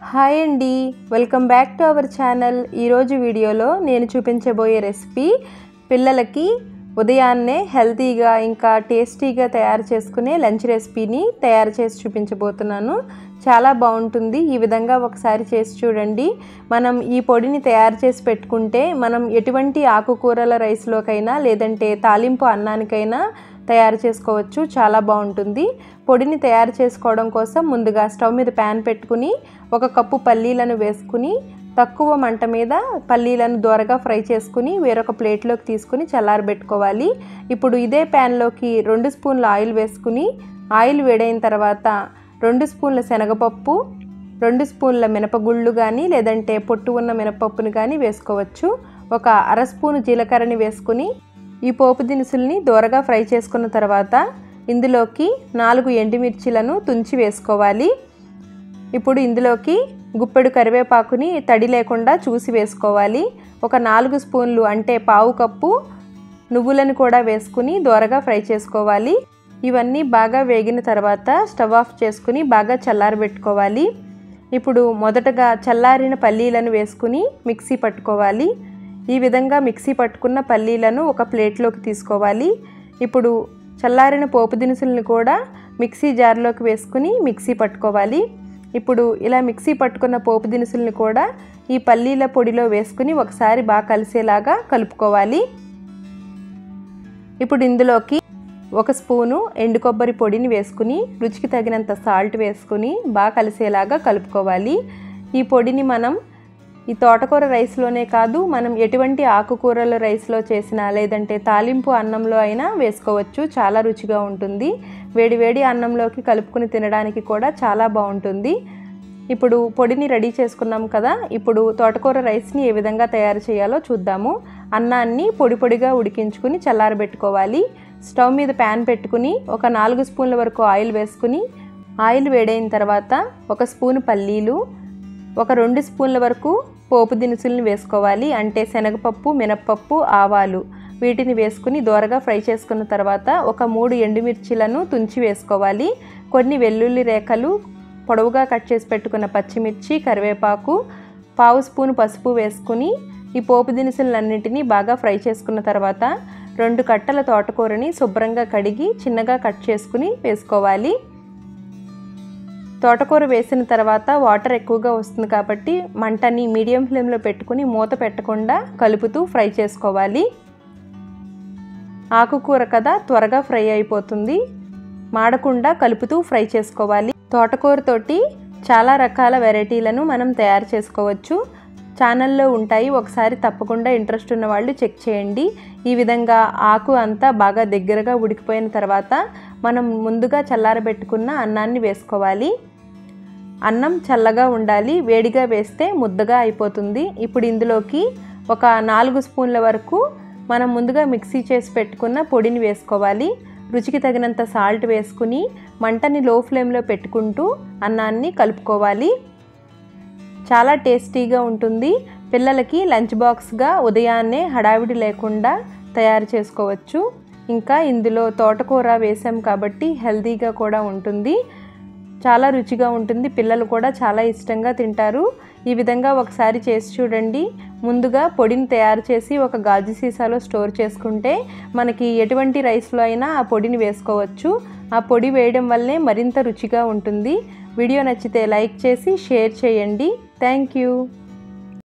Hi అండి, welcome back to our channel. ఈరోజు వీడియోలో నేను చూపించబోయే రెసిపీ పిల్లలకి ఉదయాన్నే హెల్తీగా ఇంకా టేస్టీగా తయారు చేసుకునే లంచ్ రెసిపీని తయారు చేసి చూపించబోతున్నాను. చాలా బాగుంటుంది. ఈ విధంగా ఒకసారి చేసి చూడండి. మనం ఈ పొడిని తయారు చేసి పెట్టుకుంటే మనం ఎటువంటి ఆకుకూరల రైస్లోకైనా లేదంటే తాలింపు అన్నానికైనా తయారు చేసుకోవచ్చు. చాలా బాగుంటుంది. పొడిని తయారు చేసుకోవడం కోసం ముందుగా స్టవ్ మీద ప్యాన్ పెట్టుకుని 1 కప్పు పల్లీలను వేసుకుని తక్కువ మంట మీద పల్లీలను దోరగా ఫ్రై చేసుకుని వేరొక ప్లేట్లోకి తీసుకుని చల్లారబెట్టుకోవాలి. ఇప్పుడు ఇదే ప్యాన్లోకి 2 స్పూన్ల ఆయిల్ వేసుకుని ఆయిల్ వేడైన తర్వాత 2 స్పూన్ల శనగపప్పు, 2 స్పూన్ల మినపగుళ్ళు కానీ లేదంటే పొట్టు ఉన్న మినపప్పును కానీ వేసుకోవచ్చు. 1/2 స్పూను జీలకర్రని వేసుకుని ఈ పోపు దినుసుల్ని దోరగా ఫ్రై చేసుకున్న తర్వాత ఇందులోకి 4 ఎండుమిర్చిలను తుంచి వేసుకోవాలి. ఇప్పుడు ఇందులోకి గుప్పెడు కరివేపాకుని తడి లేకుండా చూసి వేసుకోవాలి. 4 స్పూన్లు అంటే పావు కప్పు నువ్వులను కూడా వేసుకుని దోరగా ఫ్రై చేసుకోవాలి. ఇవన్నీ బాగా వేగిన తర్వాత స్టవ్ ఆఫ్ చేసుకుని బాగా చల్లారబెట్టుకోవాలి. ఇప్పుడు మొదటగా చల్లారిన పల్లీలను వేసుకుని మిక్సీ పట్టుకోవాలి. ఈ విధంగా మిక్సీ పట్టుకున్న పల్లీలను ఒక ప్లేట్లోకి తీసుకోవాలి. ఇప్పుడు చల్లారిన పోపు దినుసులను కూడా మిక్సీ జార్లోకి వేసుకుని మిక్సీ పట్టుకోవాలి. ఇప్పుడు ఇలా మిక్సీ పట్టుకున్న పోపు దినుసులను కూడా ఈ పల్లీల పొడిలో వేసుకుని ఒకసారి బాగా కలిసేలాగా కలుపుకోవాలి. ఇప్పుడు ఇందులోకి 1 స్పూను ఎండు కొబ్బరి పొడిని వేసుకుని రుచికి తగినంత సాల్ట్ వేసుకుని బాగా కలిసేలాగా కలుపుకోవాలి. ఈ పొడిని మనం ఈ తోటకూర రైస్లోనే కాదు, మనం ఎటువంటి ఆకుకూరల రైస్లో చేసినా లేదంటే తాలింపు అన్నంలో అయినా వేసుకోవచ్చు. చాలా రుచిగా ఉంటుంది. వేడివేడి అన్నంలోకి కలుపుకుని తినడానికి కూడా చాలా బాగుంటుంది. ఇప్పుడు పొడిని రెడీ చేసుకున్నాం కదా, ఇప్పుడు తోటకూర రైస్ని ఏ విధంగా తయారు చేయాలో చూద్దాము. అన్నాన్ని పొడి పొడిగా ఉడికించుకుని చల్లారబెట్టుకోవాలి. స్టవ్ మీద ప్యాన్ పెట్టుకుని 4 స్పూన్ల వరకు ఆయిల్ వేసుకుని ఆయిల్ వేడైన తర్వాత 1 స్పూను పల్లీలు, 2 స్పూన్ల వరకు పోపు దినుసులను వేసుకోవాలి. అంటే శనగపప్పు, మినప్పప్పు, ఆవాలు వీటిని వేసుకుని దోరగా ఫ్రై చేసుకున్న తర్వాత 3 ఎండుమిర్చిలను తుంచి వేసుకోవాలి. కొన్ని వెల్లుల్లి రేఖలు, పొడవుగా కట్ చేసి పెట్టుకున్న పచ్చిమిర్చి, కరివేపాకు, పావు స్పూను పసుపు వేసుకుని ఈ పోపు దినుసులన్నింటినీ బాగా ఫ్రై చేసుకున్న తర్వాత 2 కట్టల తోటకూరని శుభ్రంగా కడిగి చిన్నగా కట్ చేసుకుని వేసుకోవాలి. తోటకూర వేసిన తర్వాత వాటర్ ఎక్కువగా వస్తుంది కాబట్టి మంటని మీడియం ఫ్లేమ్లో పెట్టుకుని మూత పెట్టకుండా కలుపుతూ ఫ్రై చేసుకోవాలి. ఆకుకూర కదా, త్వరగా ఫ్రై అయిపోతుంది. మాడకుండా కలుపుతూ ఫ్రై చేసుకోవాలి. తోటకూరతోటి చాలా రకాల వెరైటీలను మనం తయారు చేసుకోవచ్చు. ఛానల్లో ఉంటాయి, ఒకసారి తప్పకుండా ఇంట్రెస్ట్ ఉన్న వాళ్ళు చెక్ చేయండి. ఈ విధంగా ఆకు అంతా బాగా దగ్గరగా ఉడికిపోయిన తర్వాత మనం ముందుగా చల్లారబెట్టుకున్న అన్నాన్ని వేసుకోవాలి. అన్నం చల్లగా ఉండాలి, వేడిగా వేస్తే ముద్దగా అయిపోతుంది. ఇప్పుడు ఇందులోకి 4 స్పూన్ల వరకు మనం ముందుగా మిక్సీ చేసి పెట్టుకున్న పొడిని వేసుకోవాలి. రుచికి తగినంత సాల్ట్ వేసుకుని మంటని లో ఫ్లేమ్లో పెట్టుకుంటూ అన్నాన్ని కలుపుకోవాలి. చాలా టేస్టీగా ఉంటుంది. పిల్లలకి లంచ్ బాక్స్గా ఉదయాన్నే హడావిడి లేకుండా తయారు చేసుకోవచ్చు. ఇంకా ఇందులో తోటకూర వేసాం కాబట్టి హెల్తీగా కూడా ఉంటుంది. చాలా రుచిగా ఉంటుంది. పిల్లలు కూడా చాలా ఇష్టంగా తింటారు. ఈ విధంగా ఒకసారి చేసి చూడండి. ముందుగా పొడిని తయారు చేసి ఒక గాజు సీసాలో స్టోర్ చేసుకుంటే మనకి ఎటువంటి రైస్లో అయినా ఆ పొడిని వేసుకోవచ్చు. ఆ పొడి వేయడం వల్లే మరింత రుచిగా ఉంటుంది. వీడియో నచ్చితే లైక్ చేసి షేర్ చేయండి. Thank you.